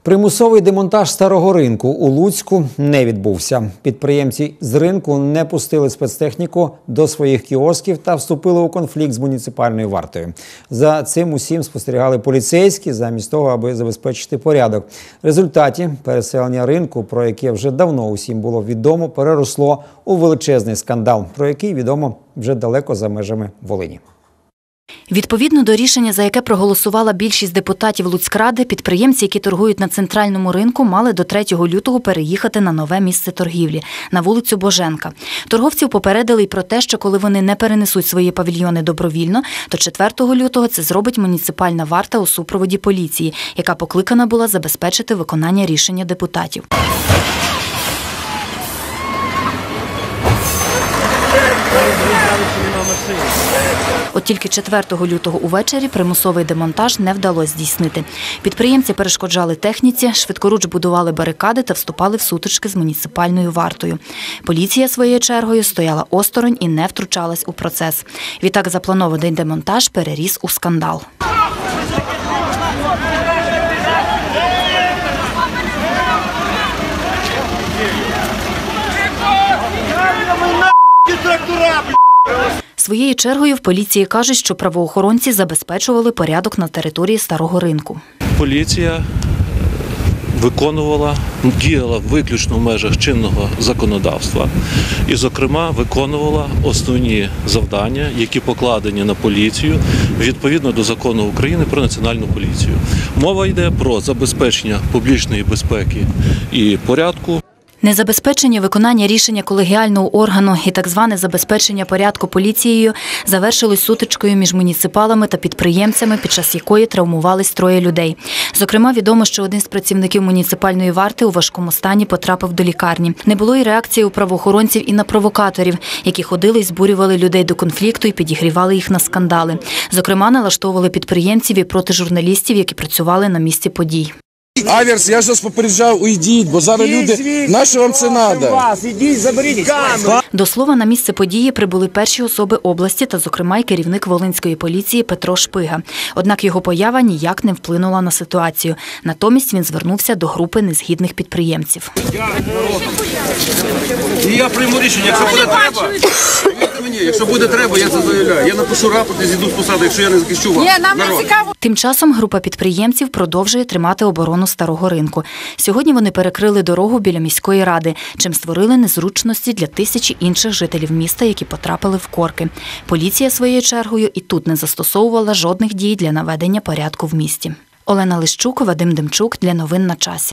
Примусовий демонтаж старого ринку у Луцьку не відбувся. Підприємці з ринку не пустили спецтехніку до своїх кіосків та вступили у конфлікт з муніципальною вартою. За цим усім спостерігали поліцейські, замість того, аби забезпечити порядок. В результаті переселення ринку, про яке вже давно усім було відомо, переросло у величезний скандал, про який відомо вже далеко за межами Волині. Відповідно до рішення, за яке проголосувала більшість депутатів Луцькради, підприємці, які торгують на центральному ринку, мали до 3 лютого переїхати на нове місце торгівлі – на вулицю Боженка. Торговців попередили й про те, що коли вони не перенесуть свої павільйони добровільно, то 4 лютого це зробить муніципальна варта у супроводі поліції, яка покликана була забезпечити виконання рішення депутатів. От тільки 4 лютого увечері примусовий демонтаж не вдалося здійснити. Підприємці перешкоджали техніці, швидкоруч будували барикади та вступали в сутички з муніципальною вартою. Поліція своєю чергою стояла осторонь і не втручалась у процес. Відтак запланований демонтаж переріс у скандал. Своєю чергою в поліції кажуть, що правоохоронці забезпечували порядок на території старого ринку. Поліція діяла виключно в межах чинного законодавства і, зокрема, виконувала основні завдання, які покладені на поліцію відповідно до Закону України про Національну поліцію. Мова йде про забезпечення публічної безпеки і порядку. Незабезпечення виконання рішення колегіального органу і так зване забезпечення порядку поліцією завершилось сутичкою між муніципалами та підприємцями, під час якої травмувались 3 людей. Зокрема, відомо, що один з працівників муніципальної варти у важкому стані потрапив до лікарні. Не було й реакції у правоохоронців і на провокаторів, які ходили і збурювали людей до конфлікту і підігрівали їх на скандали. Зокрема, налаштовували підприємців і проти журналістів, які працювали на місці подій. Аверс, я ж вас попереджав, уйдіть, бо зараз люди, нащо вам це треба? Ідіть, заберіть камеру. До слова, на місце події прибули перші особи області та, зокрема, й керівник Волинської поліції Петро Шпига. Однак його поява ніяк не вплинула на ситуацію. Натомість він звернувся до групи незгідних підприємців. Я прийму рішення, якщо буде треба, я це заявляю. Я напишу рапорт і зійду з посади, якщо я не захищу вас. Тим часом група підприємців продовжує тримати оборону старого ринку. Сьогодні вони перекрили дорогу біля міської ради, чим створили незручності для тисячі інших жителів міста, які потрапили в корки. Поліція своєю чергою і тут не застосовувала жодних дій для наведення порядку в місті. Олена Лищук, Вадим Демчук для новин на часі.